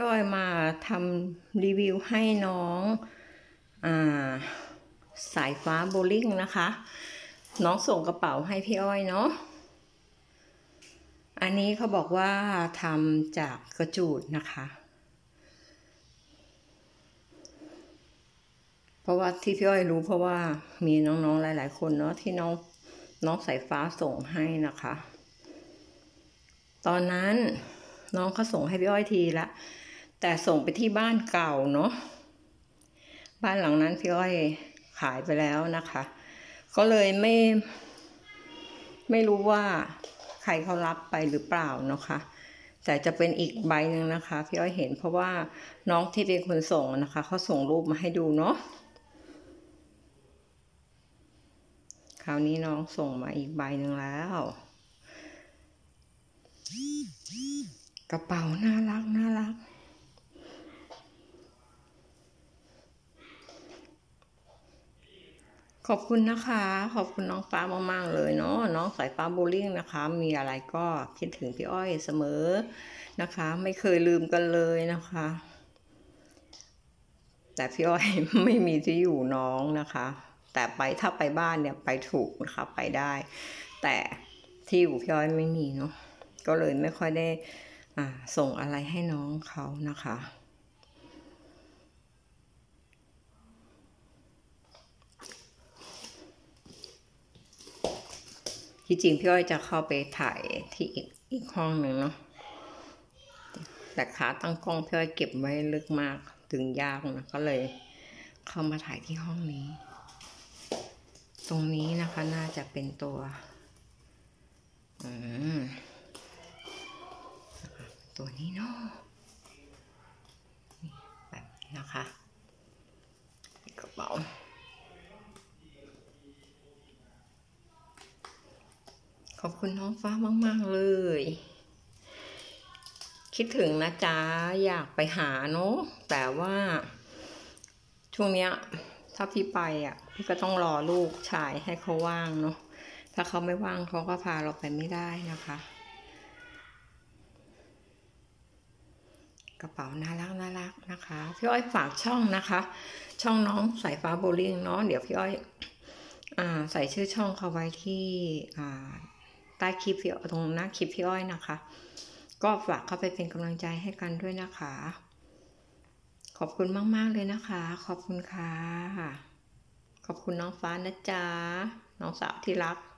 อ้อยมาทำรีวิวให้น้องสายฟ้าโบลิ่งนะคะน้องส่งกระเป๋าให้พี่อ้อยเนาะอันนี้เขาบอกว่าทำจากกระจูดนะคะเพราะว่าที่พี่อ้อยรู้เพราะว่ามีน้องๆหลายๆคนเนาะที่น้องสายฟ้าส่งให้นะคะตอนนั้นน้องเขาส่งให้พี่อ้อยทีละแต่ส่งไปที่บ้านเก่าเนาะบ้านหลังนั้นพี่อ้อยขายไปแล้วนะคะก็เลยไม่รู้ว่าใครเขารับไปหรือเปล่านะคะแต่จะเป็นอีกใบหนึ่งนะคะพี่อ้อยเห็นเพราะว่าน้องที่เป็นคนส่งนะคะเขาส่งรูปมาให้ดูเนาะคราวนี้น้องส่งมาอีกใบหนึ่งแล้วกระเป๋าน่ารักขอบคุณนะคะขอบคุณน้องฟ้ามากๆเลยเนาะน้องสายฟ้าโบลิ่งนะคะมีอะไรก็คิดถึงพี่อ้อยเสมอนะคะไม่เคยลืมกันเลยนะคะแต่พี่อ้อยไม่มีที่อยู่น้องนะคะแต่ถ้าไปบ้านเนี่ยไปถูกนะคะไปได้แต่ที่อยู่พี่อ้อยไม่มีเนาะก็เลยไม่ค่อยได้ส่งอะไรให้น้องเขานะคะที่จริงพี่อ้อยจะเข้าไปถ่ายที่อีกห้องหนึ่งเนาะแต่ขาตั้งกล้องพี่อ้อยเก็บไว้ลึกมากถึงยากนะก็เลยเข้ามาถ่ายที่ห้องนี้ตรงนี้นะคะน่าจะเป็นตัวตัวนี้เนาะแบบนี้นะคะกระเป๋าขอบคุณน้องฟ้ามากๆเลยคิดถึงนะจ๊ะอยากไปหาเนาะแต่ว่าช่วงเนี้ยถ้าพี่ไปพี่ก็ต้องรอลูกชายให้เขาว่างเนาะถ้าเขาไม่ว่างเขาก็พาเราไปไม่ได้นะคะกระเป๋าน่ารักนะคะพี่อ้อยฝากช่องนะคะช่องน้องสายฟ้าโบลิ่งเนาะเดี๋ยวพี่อ้อยใส่ชื่อช่องเขาไว้ที่ใต้คลิปตรงหน้าคลิปพี่อ้อยนะคะก็ฝากเข้าไปเป็นกำลังใจให้กันด้วยนะคะขอบคุณมากๆเลยนะคะขอบคุณค่ะขอบคุณน้องฟ้านะจ๊ะน้องสาวที่รัก